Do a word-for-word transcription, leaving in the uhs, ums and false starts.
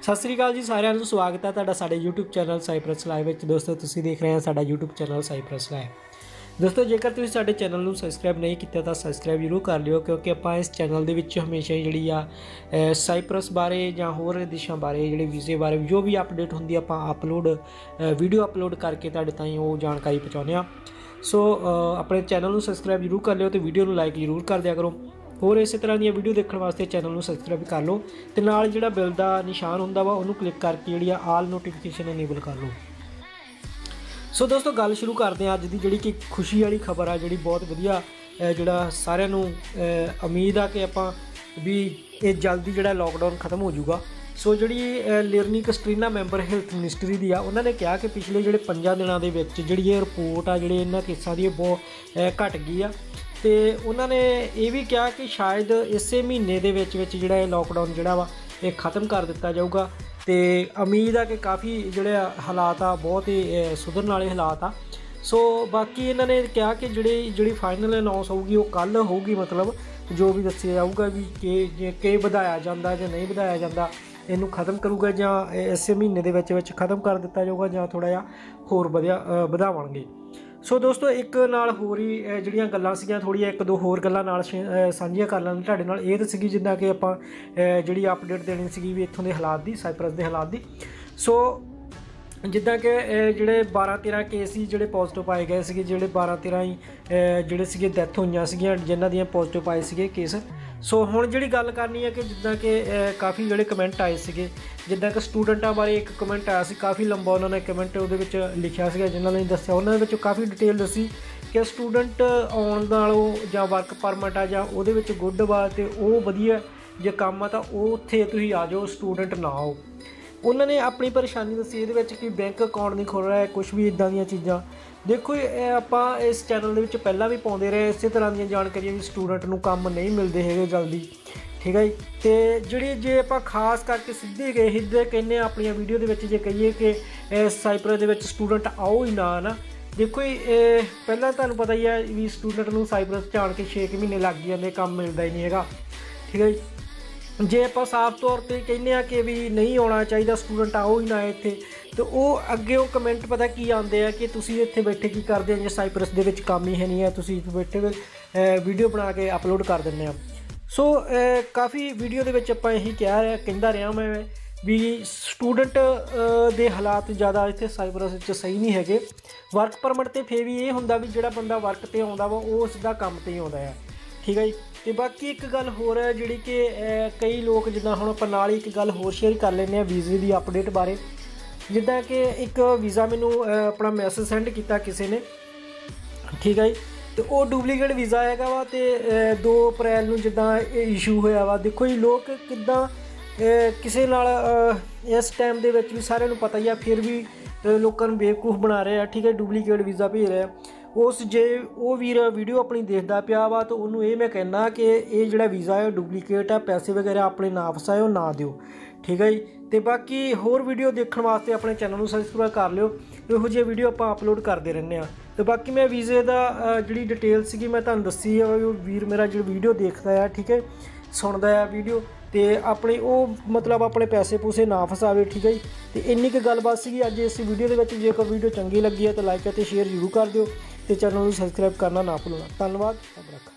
सत श्री अकाल जी सारिਆਂ ਨੂੰ स्वागत है ਤੁਹਾਡਾ ਸਾਡੇ YouTube ਚੈਨਲ ਸਾਈਪ੍ਰਸ ਲਾਈਵ ਵਿੱਚ। ਦੋਸਤੋ ਤੁਸੀਂ ਦੇਖ ਰਹੇ ਹੋ ਸਾਡਾ YouTube ਚੈਨਲ ਸਾਈਪ੍ਰਸ ਲਾਈਵ। ਦੋਸਤੋ ਜੇਕਰ ਤੁਸੀਂ ਸਾਡੇ ਚੈਨਲ ਨੂੰ ਸਬਸਕ੍ਰਾਈਬ ਨਹੀਂ ਕੀਤਾ ਤਾਂ ਸਬਸਕ੍ਰਾਈਬ ਜ਼ਰੂਰ ਕਰ ਲਿਓ, ਕਿਉਂਕਿ ਆਪਾਂ ਇਸ ਚੈਨਲ ਦੇ ਵਿੱਚ ਹਮੇਸ਼ਾ ਜਿਹੜੀ ਆ ਸਾਈਪ੍ਰਸ ਬਾਰੇ ਜਾਂ ਹੋਰ ਦੇਸ਼ਾਂ ਬਾਰੇ ਜਿਹੜੇ ਵੀਜ਼ੇ ਬਾਰੇ ਜੋ ਵੀ ਅਪਡੇਟ ਹੁੰਦੀ ਆਪਾਂ ਅਪਲੋਡ ਵੀਡੀਓ ਅਪਲੋਡ ਕਰਕੇ ਤੁਹਾਡੇ ਤਾਈਂ ਉਹ ਜਾਣਕਾਰੀ ਪਹੁੰਚਾਉਂਦੇ ਹਾਂ। ਸੋ ਆਪਣੇ ਚੈਨਲ ਨੂੰ ਸਬਸਕ੍ਰਾਈਬ ਜ਼ਰੂਰ ਕਰ ਲਿਓ ਤੇ ਵੀਡੀਓ ਨੂੰ ਲਾਈਕ ਜ਼ਰੂਰ ਕਰ ਦਿਆ ਕਰੋ। ਹੋਰ इस तरह दी वीडियो देखने वास्ते चैनल को सबसक्राइब कर लो तो नाल जिहड़ा बिल का निशान हुंदा वा उहनूं क्लिक करके जिहड़ी आल नोटिफिकेशन इनेबल कर लो। सो दोस्तों गल शुरू करते हैं अज दी जिहड़ी कि खुशी वाली खबर आ, जिहड़ी बहुत वधिया जिहड़ा सारिਆਂ ਨੂੰ उम्मीद आ कि आपां भी ये जल्दी जिहड़ा लॉकडाउन खत्म हो जाऊगा। सो जिहड़ी लिरनी कस्टरीना मैंबर हैल्थ मिनिस्ट्री दी आ उन्होंने कहा कि पिछले जिहड़े पंजां दिनां दे विच जिहड़ी ये रिपोर्ट आ जिहड़े इन्हां केसां दी बहुत घट गई आ। तो उन्होंने ये भी कहा कि शायद इसे महीने दे विच विच जिहड़ा लॉकडाउन जिहड़ा वा ये ख़त्म कर दिता जाऊगा। तो उम्मीद है कि काफ़ी जिहड़े हालात आ बहुत ही सुधरन वाले हालात आ। सो बाकी इन्होंने कहा कि जिहड़ी जिहड़ी फाइनल अनाउंस होगी वो कल होगी, मतलब जो भी दस्सिया जाऊगा भी कि कि वधाया जांदा जां नहीं वधाया जांदा, इनू खत्म करूगा जां इस महीने दे विच विच खत्म कर दिता जाऊगा जां थोड़ा जिहा होर वधिया वधावणगे। सो दोस्तों एक नाल होर ही जिहड़ियां गल्लां सीगियां थोड़ियां एक दो होर गल्लां नाल साझीआं कर लैण तुहाडे नाल। इह सीगी जिद्दां कि आपां जिहड़ी अपडेट देनी सीगी भी इत्थों दे हालात दी, साइप्रस दे हालात दी। सो जिद्दां कि जिहड़े बारह तेरह केस ही जिहड़े पॉजिटिव पाए गए सीगे, जिहड़े बारह तेरह ही जिहड़े सीगे डैथ होईयां सीगियां जिन्हां दियां पॉजिटिव पाए सीगे केस। सो हुण जिहड़ी गल करनी है कि जिद्दां कि काफ़ी जिहड़े कमेंट आए सीगे, जिद्दां कि स्टूडेंटां बारे एक कमेंट आया सी, काफ़ी लंबा उन्होंने कमेंट उहदे विच लिखिया सीगा जिन्हां ने दस्सिया, उन्हां दे विच काफ़ी डिटेल दसी कि स्टूडेंट आउण नालों जां वर्क परमिट आ जां उहदे विच गुड वा ते ओह वधिया जे काम आ तां ओह उत्थे तुसीं आ जाओ, स्टूडेंट ना आओ। उन्होंने अपनी परेशानी दसी इहदे विच कि बैंक अकाउंट नहीं खुल रहा है, कुछ भी इदां दीयां चीज़ां। देखो आपां इस चैनल दे विच पहलां भी पाउंदे रहे इस तरह दी जानकारियां भी स्टूडेंट नूं काम नहीं मिलते है जल्दी, ठीक है जी। तो जिहड़ी जे आपां खास करके सीधे गए हिद्दे कहने अपनी वीडियो दे विच जे कहिए कि साइप्रस दे विच स्टूडेंट आओ ही ना ना। देखो पहलां तुहानूं पता ही है भी स्टूडेंट नूं साइप्रस च आण के छे महीने लग जांदे, काम मिलता ही नहीं हैगा, ठीक है जी। जे आप साफ तौर पर कहने कि भी नहीं आना चाहिए स्टूडेंट आओ ही ना इत्थे, तो वो अगे वो कमेंट पता की आते हैं कि तुसीं इत्थे बैठे की करते हैं, जे साइप्रस दे विच काम ही है नहीं है, तुसीं बैठे वीडियो बना के अपलोड कर दिंदे आ। सो काफ़ी वीडियो दे विच आपां यही कह रहा कहंदा रहा मैं भी स्टूडेंट दे हालात ज़्यादा इत्थे साइप्रस च सही नहीं हैगे। वर्क परमिट ते फिर भी ये हुंदा भी जिहड़ा बंदा वर्क ते आउंदा वा वो सीधा काम ते ही आउंदा है, ठीक है जी। तो बाकी एक गल होर है जिहड़ी कि कई लोग जिद्दां हुण आपां नाल ही एक गल होर शेयर कर लैंदे आ वीज़े की अपडेट बारे। जिद्दां कि एक वीज़ा मैनूं अपना मैसेज सेंड किया किसी ने, ठीक है जी। तो वो डुप्लीकेट वीज़ा हैगा वा ते दो अप्रैल नूं जिद्दां इशू होया वा। देखो जी लोग किद्दां किसी नाल इस टाइम दे विच भी सारिਆਂ ਨੂੰ पता ही है फिर भी लोगों ਨੂੰ बेवकूफ़ बना रहे हैं, ठीक है, डुप्लीकेट वीज़ा भेज रहे हैं। उस जे वो वीर वीडियो अपनी देखता पिया वा तो उन्होंने ये मैं कहना कि ये जो वीज़ा है डुप्लीकेट है, पैसे वगैरह अपने ना फसाओ ना दिओ, ठीक है जी। तो बाकी होर वीडियो देखने वास्ते अपने चैनल को सबसक्राइब कर लियो, इहो जी वीडियो आप अपलोड करते रहने। तो बाकी मैं वीज़े का जी डिटेल सी मैं तुहानूं दसी है, वीर मेरा जो वीडियो देखता है, ठीक है, सुनता है वीडियो तो अपने वो मतलब अपने पैसे पूसे ना फसावे, ठीक है जी। तो इन्नी क गलबात सी अज इस वीडियो के विच। जेकर वीडियो चंगी लगी है तो लाइक और शेयर जरूर कर दिओ, तो चैनल को सबसक्राइब करना ना भुलना। धन्यवाद, रब रखा।